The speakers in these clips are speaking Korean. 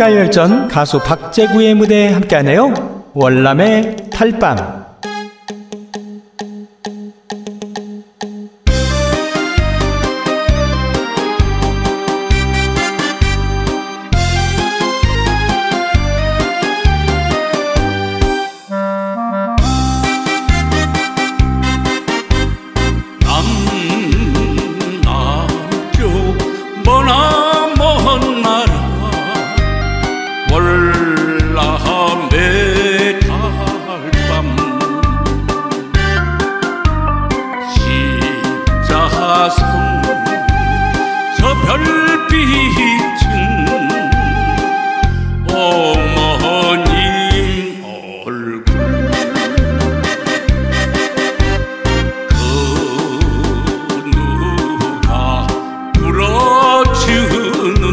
가요열전 가수 박재구의 무대에 함께하네요. 월남의 달밤. 월남의 달밤 십자선 저 별빛은 어머님 얼굴 그 누가 불어주는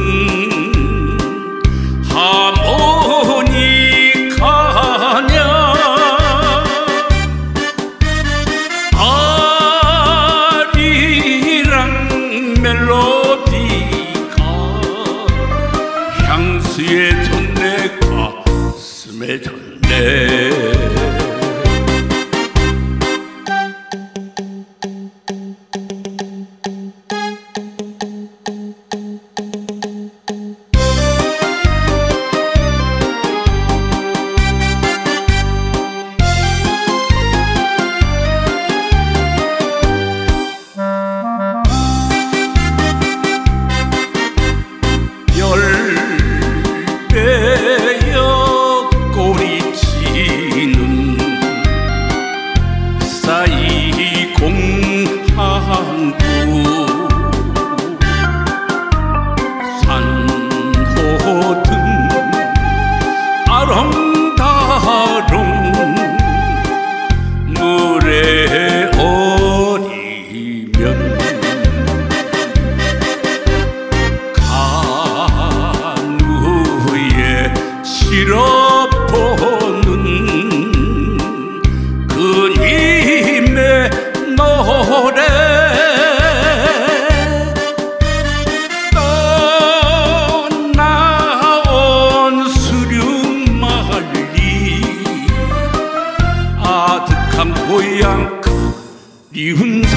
하모니카냐 아리랑 멜로디가 향수에 젖네 가슴에 젖네 열배여 꼬리치는 사이공항구 산호등 아롱다롱 물에 어리면 실어보는 그님의 노래 떠나온 수륙만리 아득한 고향 그리운